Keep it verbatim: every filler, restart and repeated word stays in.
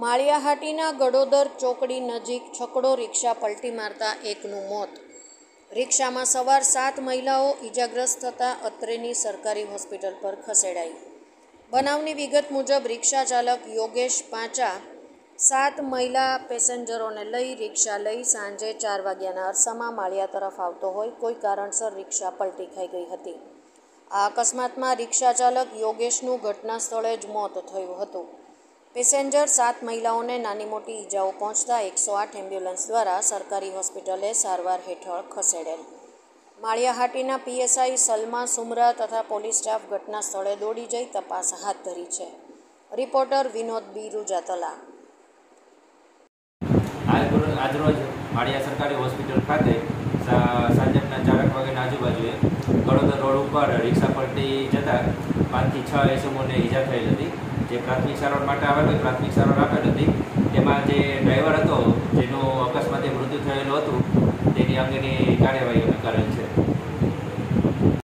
માળિયાહાટીના ગડોદર ચોકડી નજીક છકડો રિક્ષા પલટી મારતા એકનું મોત. રિક્ષામાં સવાર સાત મહિલાઓ ઈજાગ્રસ્ત થતાં અત્રેની સરકારી હોસ્પિટલ પર ખસેડાઈ. બનાવની વિગત મુજબ રિક્ષા ચાલક યોગેશ પાંચા સાત મહિલા પેસેન્જરોને લઈ રિક્ષા લઈ સાંજે ચાર વાગ્યાના અરસામાં માળિયા તરફ આવતો હોય કોઈ કારણસર રિક્ષા પલટી ખાઈ ગઈ હતી. આ અકસ્માતમાં રિક્ષા ચાલક યોગેશનું ઘટના સ્થળે જ મોત થયું હતું. પેસેન્જર સાત મહિલાઓને નાની મોટી ઈજાઓ પહોંચતા એકસો આઠ એમ્બ્યુલન્સ દ્વારા સરકારી હોસ્પિટલે સારવાર હેઠળ ખસેડેલ. માળિયાહાટીના પીએસઆઈ સલમા સુમરા તથા પોલીસ સ્ટાફ ઘટના સ્થળે દોડી જઈ તપાસ હાથ ધરી છે. Reporter Vinod B Rujatala. આજરોજ માળિયા સરકારી હોસ્પિટલ ખાતે સાંજના ચારક વાગ્યાના આજુબાજુએ ગડોદર રોડ ઉપર રિક્ષા પલટી જતાં પાંચથી છ એસમોને ઈજા થયેલ હતી. જે પ્રાથમિક સારવાર માટે આવેલ હોય પ્રાથમિક સારવાર આપેલ હતી. તેમાં જે ડ્રાઈવર હતો જેનું અકસ્માતે મૃત્યુ થયેલું હતું તેની અંગેની કાર્યવાહી કરેલ છે.